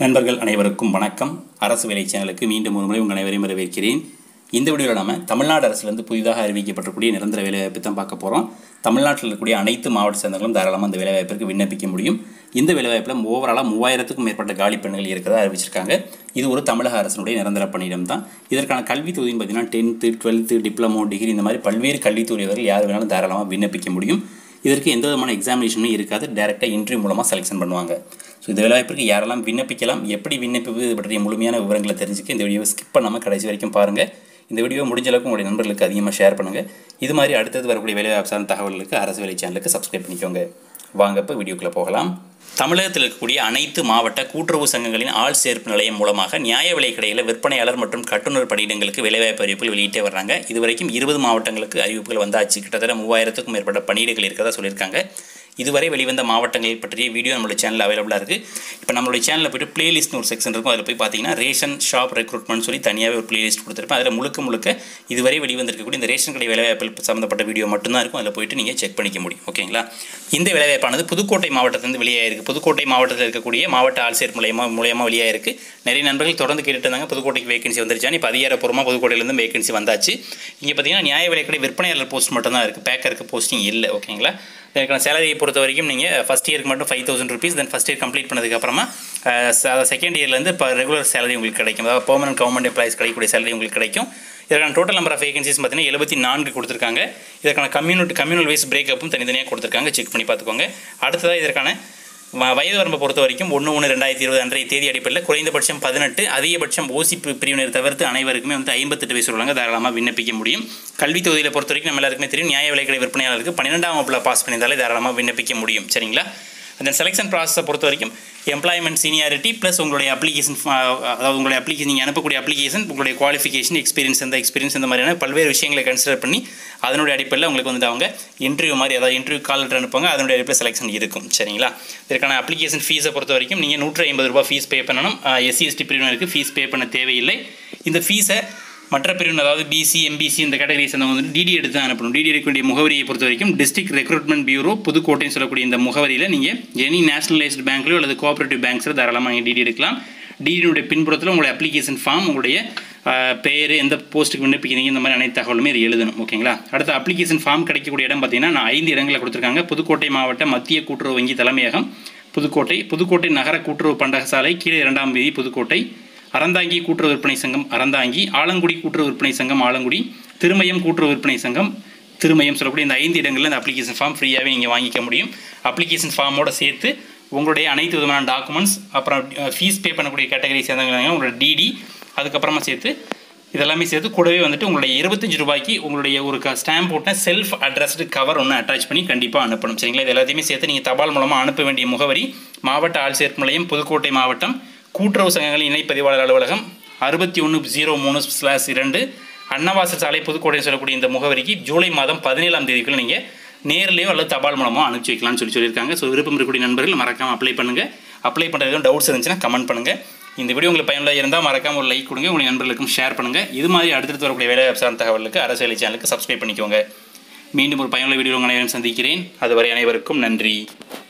நண்பர்கள் அனைவருக்கும் வணக்கம். அரசு வேலை சேனலுக்கு மீண்டும் ஒரு முறை உங்கள் அனைவரையும் வரவேற்கிறேன். இந்த வீடியோவில் நம்ம தமிழ்நாடு அரசிலிருந்து புதிதாக அறிவிக்கப்படக்கூடிய நிரந்தர வேலைவாய்ப்பு தான் பார்க்க போகிறோம். தமிழ்நாட்டில் இருக்கக்கூடிய அனைத்து மாவட்ட சேர்ந்தவர்களும் தாராளமாக அந்த வேலைவாய்ப்பிற்கு விண்ணப்பிக்க முடியும். இந்த வேலைவாய்ப்பில் ஓவராலாக 3000க்கும் மேற்பட்ட காலி பெண்கள் இருக்கிறதா அறிவிச்சிருக்காங்க. இது ஒரு தமிழக அரசினுடைய நிரந்தர பணியிடம் தான். இதற்கான கல்வி தொகுதின்னு பார்த்தீங்கன்னா 10th 12th டிப்ளமோ டிகிரி இந்த மாதிரி பல்வேறு கல்வி தொழில்கள் யார் வேணாலும் தாராளமாக விண்ணப்பிக்க முடியும். இதற்கு எந்த விதமான எக்ஸாமினேஷனும் இருக்காது. டேரெக்டாக இன்டர்வியூ மூலமாக செலெக்ஷன் பண்ணுவாங்க. ஸோ இந்த வேலைவாய்ப்பிற்கு யாரெல்லாம் விண்ணப்பிக்கலாம், எப்படி விண்ணப்பிப்பது பற்றிய முழுமையான விவரங்களை தெரிஞ்சுக்க இந்த வீடியோவை ஸ்கிப் பண்ணாமல் கடைசி வரைக்கும் பாருங்கள். இந்த வீடியோ முடிஞ்ச அளவுக்கு உங்களுடைய நண்பர்களுக்கு அதிகமாக ஷேர் பண்ணுங்கள். இது மாதிரி அடுத்தது வரக்கூடிய வேலைவாய்ப்பு சார்ந்த தகவல்களுக்கு அரசு வேலை சேனலுக்கு சப்ஸ்கிரைப் பண்ணிக்கோங்க. வாங்க இப்போ வீடியோக்குள்ளே போகலாம். தமிழகத்தில் இருக்கக்கூடிய அனைத்து மாவட்ட கூட்டுறவு சங்கங்களின் ஆள் சேர்ப்பு நிலையம் மூலமாக நியாய விலைக் கடையில் விற்பனையாளர் மற்றும் கட்டுநர் பணியிடங்களுக்கு வேலைவாய்ப்பு அறிவிப்புகள் வெளியிட்டே வர்றாங்க. இதுவரைக்கும் 20 மாவட்டங்களுக்கு அறிவிப்புகள் வந்தாச்சு. கிட்டத்தட்ட 3000க்கும் மேற்பட்ட பணியிடங்கள் இருக்கிறதா சொல்லியிருக்காங்க. இதுவரை வெளிவந்த மாவட்டங்களை பற்றிய வீடியோ நம்மளுடைய சேனலில் அவைலபிளாக இருக்குது. இப்போ நம்மளுடைய சேனலில் போய்ட்டு பிளேலிஸ்ட்னு ஒரு செக்ஷன் இருக்கும். அதில் போய் பார்த்தீங்கன்னா ரேஷன் ஷாப் ரெக்ரூட்மெண்ட் சொல்லி தனியாகவே ஒரு பிளேலிஸ்ட் கொடுத்துருப்பேன். அதில் முழுக்க இதுவரை வெளிவந்திருக்கக்கூடிய இந்த ரேஷன் கடை வேலைவாய்ப்பு சம்மந்தப்பட்ட வீடியோ மட்டும்தான் இருக்கும். அதில் போய்ட்டு நீங்கள் செக் பண்ணிக்க முடியும். ஓகேங்களா? இந்த வேலைவாய்ப்பானது புதுக்கோட்டை மாவட்டத்திலிருந்து வெளியாயிருக்கு. புதுக்கோட்டை மாவட்டத்தில் இருக்கக்கூடிய மாவட்ட ஆள் சேர்ப்பு மூலியமாக வெளியாயிருக்கு. நிறைய நண்பர்கள் தொடர்ந்து கேட்டுட்டு இருந்தாங்க புதுக்கோட்டைக்கு வேகன்சி வந்துருச்சான்னு. இப்போ அதிகாரப்பூர்வமாக புதுக்கோட்டையிலேருந்து வேகன்சி வந்தாச்சு. இங்கே பார்த்தீங்கன்னா நியாய விலைக்கடை விற்பனையாளர் போஸ்ட் மட்டும் தான் இருக்குது. பேக்கருக்கு போஸ்டிங் இல்லை. ஓகேங்களா? இதுக்கான சேலரியை பொறுத்த வரைக்கும் நீங்கள் ஃபஸ்ட் இயருக்கு மட்டும் 5000 rupees, then first year complete பண்ணதுக்கப்புறமா செகண்ட் இயர்லேருந்து இப்போ ரெகுலர் சேலரி உங்களுக்கு கிடைக்கும். அதாவது பெர்மனன்ட் கவர்மெண்ட் எம்ப்ளாயிஸ் கிடைக்கக்கூடிய சேலரி உங்களுக்கு கிடைக்கும். இதற்கான டோட்டல் நம்பர் ஆஃப் வேகன்சிஸ் பார்த்தீங்கன்னா 74 கொடுத்துருக்காங்க. இதற்கான கம்யூனல் வைஸ் பிரேக்கப்பும் தனித்தனியாக கொடுத்துருக்காங்க. செக் பண்ணி பார்த்துக்கோங்க. அடுத்ததாக இதற்கான வயது வரம்பை பொறுத்த வரைக்கும் 1/1/2020 அன்றைய தேதி அடிப்படையில் குறைந்தபட்சம் 18, அதிகபட்சம் ஓசி பிரிவினர் தவிர்த்து அனைவருக்குமே 58 வயசு உள்ளவங்க தாராளமாக விண்ணப்பிக்க முடியும். கல்வி தொகுதியில் பொறுத்த வரைக்கும் நம்ம எல்லாருக்குமே தெரியும், நியாய விலைக்கடை விற்பனையாளருக்கு 12ஆம் வகுப்பில் பாஸ் பண்ணியிருந்தாலே தாராளமாக விண்ணப்பிக்க முடியும். சரிங்களா? அந்த செலெக்ஷன் ப்ராசஸை பொறுத்த வரைக்கும் எம்ப்ளாய்மெண்ட் சீனியாரிட்டி ப்ளஸ் உங்களுடைய அப்ளிகேஷன், அதாவது உங்களுடைய அப்ளிகேஷன், நீங்கள் அனுப்பக்கூடிய அப்ளிகேஷன், உங்களுடைய குவாலிஃபிகேஷன், எக்ஸ்பீரியன்ஸ் இந்த மாதிரியான பல்வேறு விஷயங்களை கன்சிடர் பண்ணி அதனுடைய அடிப்படையில் உங்களுக்கு அவங்க இன்டர்வியூ மாதிரி, அதாவது இன்டர்வியூ கால் லெட்டர் அனுப்புவாங்க. அதனுடைய அடிப்படையில் செலெக்ஷன் இருக்கும். சரிங்களா? இதற்கான அப்ளிகேஷன் ஃபீஸை பொறுத்த வரைக்கும் நீங்கள் 150 ரூபா ஃபீஸ் பே பண்ணணும். SC/ST பிரிவினருக்கு ஃபீஸ் பே பண்ண தேவையில்லை. இந்த ஃபீஸை மற்ற பிரிவினர், அதாவது BC MBC இந்த கேட்டகரி சேர்ந்தவங்க டிடி எடுத்து தான் அனுப்பணும். டிடி எடுக்க வேண்டிய முகவரியை பொறுத்த வரைக்கும் டிஸ்ட்ரிக்ட் ரெக்ரூட்மெண்ட் பியூரோ புதுக்கோட்டைன்னு சொல்லக்கூடிய இந்த முகவரியில் நீங்கள் எனி நேஷனலைஸ்டு பேங்க்லையோ அல்லது கோஆபரேட்டிவ் பேங்க்ஸில் தாராளமாக நீங்கள் டிடி எடுக்கலாம். டிடியுடைய பின்புறத்தில் உங்களுடைய அப்ளிகேஷன் ஃபார்ம், உங்களுடைய பேர், எந்த போஸ்ட்டுக்கு விண்ணப்பிக்கிறீங்க, இந்த மாதிரி அனைத்து தகவலுமே இது எழுதணும். ஓகேங்களா? அடுத்த அப்ளிகேஷன் ஃபார்ம் கிடைக்கக்கூடிய இடம் பார்த்தீங்கன்னா 5 இடங்களில் கொடுத்துருக்காங்க. புதுக்கோட்டை மாவட்ட மத்திய கூட்டுறவு வங்கி தலைமையகம் புதுக்கோட்டை நகர கூட்டுறவு பண்டகசாலை கீழே 2ஆம் வீதி புதுக்கோட்டை, அறந்தாங்கி கூட்டுறவு விற்பனை சங்கம் அறந்தாங்கி, ஆலங்குடி கூட்டுறவு விற்பனை சங்கம் ஆலங்குடி, திருமயம் கூட்டுறவு விற்பனை சங்கம் திருமயம் சொல்லக்கூடிய இந்த 5 இடங்களில் இந்த அப்ளிகேஷன் ஃபார்ம் ஃப்ரீயாகவே நீங்கள் வாங்கிக்க முடியும். அப்ளிகேஷன் ஃபார்மோட சேர்த்து உங்களுடைய அனைத்து விதமான டாக்குமெண்ட்ஸ், அப்புறம் ஃபீஸ் பே பண்ணக்கூடிய கேட்டகரி சேர்ந்தவங்க உங்களோட டிடி, அதுக்கப்புறமா சேர்த்து இதெல்லாமே சேர்த்து கூடவே உங்களுடைய 25 ரூபாய்க்கு உங்களுடைய ஒரு ஸ்டாம்ப் போட்ட செல்ஃப் அட்ரஸ்டு கவர் ஒன்று அட்டாச் பண்ணி கண்டிப்பாக அனுப்பணும். சரிங்களா? இது எல்லாத்தையுமே சேர்த்து நீங்கள் தபால் மூலமாக அனுப்ப வேண்டிய முகவரி மாவட்ட ஆள் சேர்ப்பு நிலையம் புதுக்கோட்டை மாவட்டம், கூட்டுறவு சங்கங்களின் இணைப்பதிவாளர் அலுவலகம் 6103/2 அன்னவாசல் சாலை புதுக்கோட்டைன்னு சொல்லக்கூடிய இந்த முகவரிக்கு ஜூலை மாதம் 17ஆம் தேதிக்குள்ள நீங்கள் நேரிலேயோ அல்லது தபால் மூலமாக அனுப்பிச்சி வைக்கலாம்னு சொல்லியிருக்காங்க. ஸோ விருப்பம் இருக்கக்கூடிய நண்பர்கள் மறக்காமல் அப்ளை பண்ணுங்கள். அப்ளை பண்ணுறது டவுட்ஸ் இருந்துச்சுன்னா கமெண்ட் பண்ணுங்கள். இந்த வீடியோ உங்களுக்கு பயனுள்ளதாக இருந்தால் மறக்காமல் ஒரு லைக் கொடுங்க. உங்கள் நண்பர்களுக்கும் ஷேர் பண்ணுங்கள். இது மாதிரி அடுத்தடுத்து வரக்கூடிய வேலைவாய்ப்பு சார்ந்த தகவலுக்கு அரசு வேலை சேனலுக்கு சப்ஸ்கிரைப் பண்ணிக்கோங்க. மீண்டும் ஒரு பயனுள்ள வீடியோ உங்கள் அனைவரும் சந்திக்கிறேன். அதுவரை அனைவருக்கும் நன்றி.